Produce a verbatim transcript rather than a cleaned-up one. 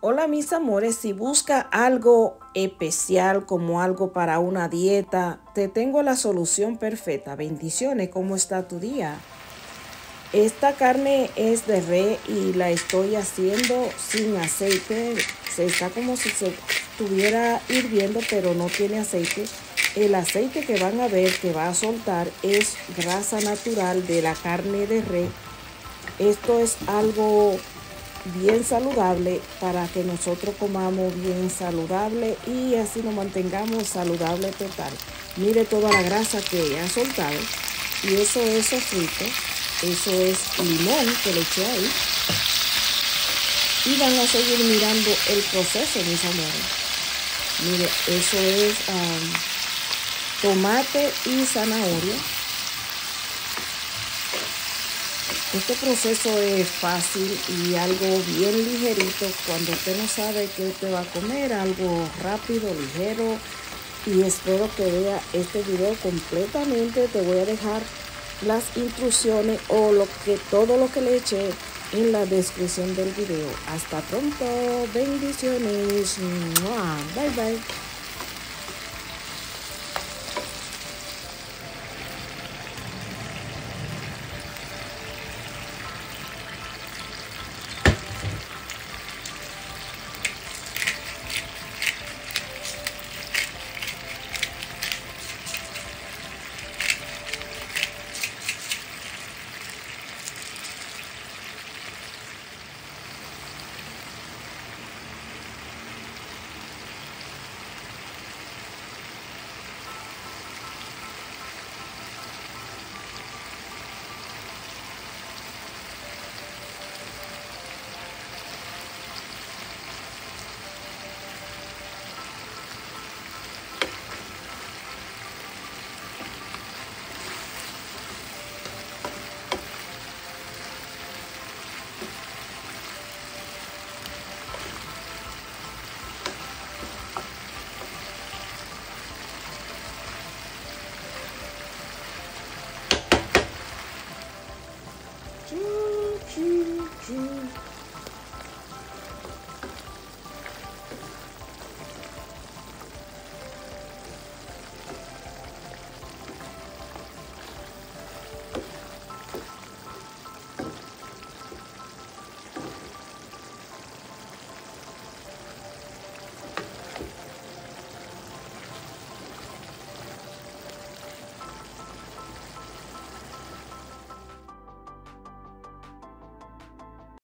Hola mis amores, si busca algo especial como algo para una dieta, te tengo la solución perfecta. Bendiciones, ¿cómo está tu día? Esta carne es de res y la estoy haciendo sin aceite. Se está como si se estuviera hirviendo, pero no tiene aceite. El aceite que van a ver que va a soltar es grasa natural de la carne de res. Esto es algo bien saludable para que nosotros comamos bien saludable y así nos mantengamos saludable total. Mire toda la grasa que ha soltado y eso es sofrito, eso es limón que le eché ahí y van a seguir mirando el proceso, mis amores. Mire, eso es um, tomate y zanahoria. Este proceso es fácil y algo bien ligerito cuando usted no sabe qué usted va a comer, algo rápido, ligero. Y espero que vea este video completamente. Te voy a dejar las instrucciones o lo que todo lo que le eché en la descripción del video. Hasta pronto, bendiciones, bye bye.